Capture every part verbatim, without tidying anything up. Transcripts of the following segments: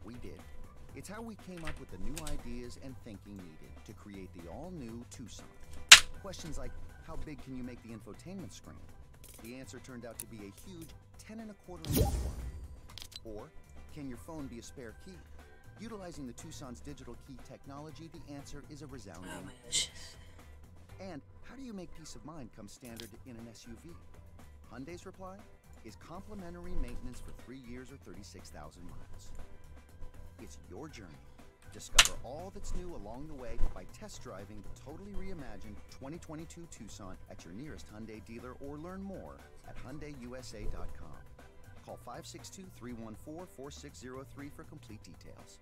we did. It's how we came up with the new ideas and thinking needed to create the all-new Tucson. Questions like, how big can you make the infotainment screen? The answer turned out to be a huge ten and a quarter inch one. Or, can your phone be a spare key? Utilizing the Tucson's digital key technology, the answer is a resounding Oh my gosh. And how do you make peace of mind come standard in an S U V? Hyundai's reply is complimentary maintenance for three years or thirty-six thousand miles. It's your journey. Discover all that's new along the way by test driving the totally reimagined twenty twenty-two Tucson at your nearest Hyundai dealer or learn more at Hyundai U S A dot com. Call five six two, three one four, four six zero three for complete details.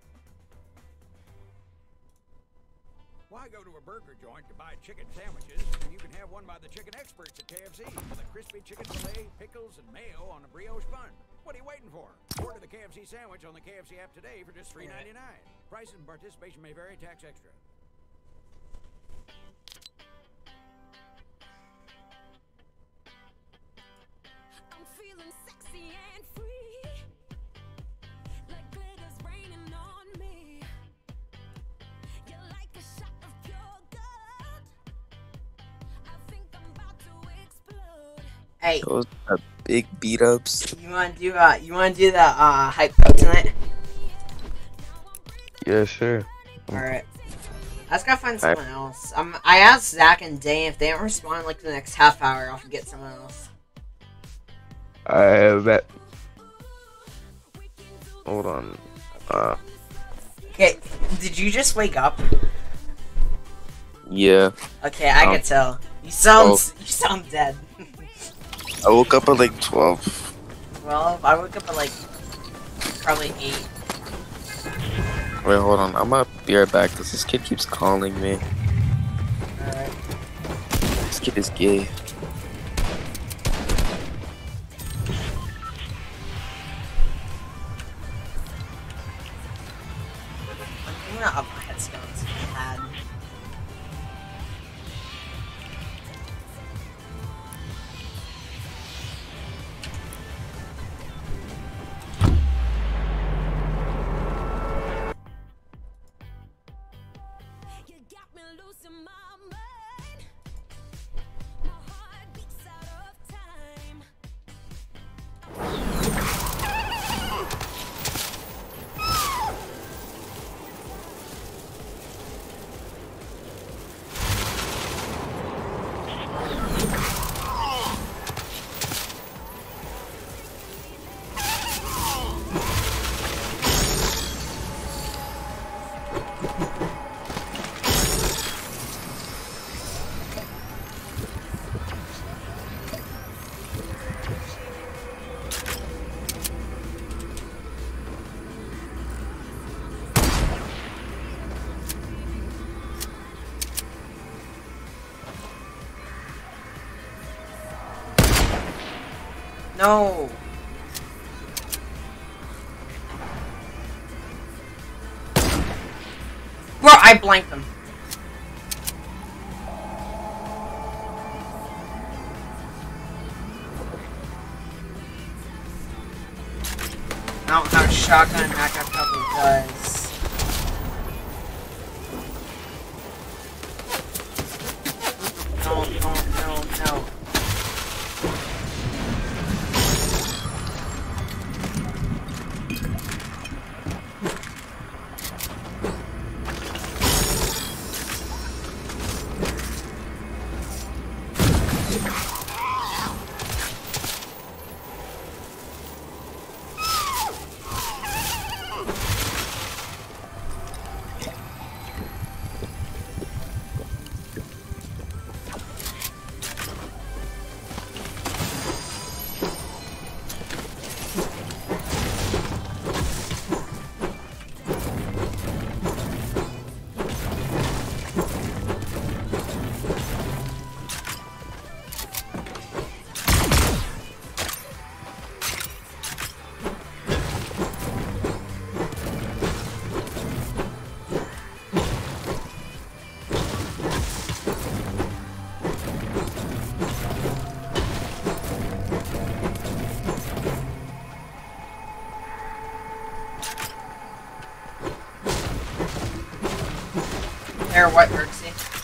Why go to a burger joint to buy chicken sandwiches when you can have one by the chicken experts at K F C with a crispy chicken fillet, pickles, and mayo on a brioche bun? What are you waiting for? Order the K F C sandwich on the K F C app today for just three ninety-nine. Prices and participation may vary, tax extra. I'm feeling sexy and free, like glitter's raining on me. You're like a shot of pure gold. I think I'm about to explode. Hey, Those are big Bdubs. you wanna do uh you wanna do the uh hype up tonight? Yeah, sure. Alright. I just gotta find someone else. Um I asked Zach and Dane if they don't respond like the next half hour, I'll get someone else. I bet. Hold on. Uh, Okay, did you just wake up? yeah. Okay, I Um, can tell. You sound oh. you sound dead. I woke up at like twelve. Well, I woke up at like probably eight. Wait, hold on. I'm gonna be right back because this kid keeps calling me. Alright. This kid is gay. I'm gonna up my headphones. Bad. You got me losing my mind. My heart beats out of time. No. Bro, I blanked them. I don't have a shotgun, that guy probably does. No, no, no, no. Or what, Merxie?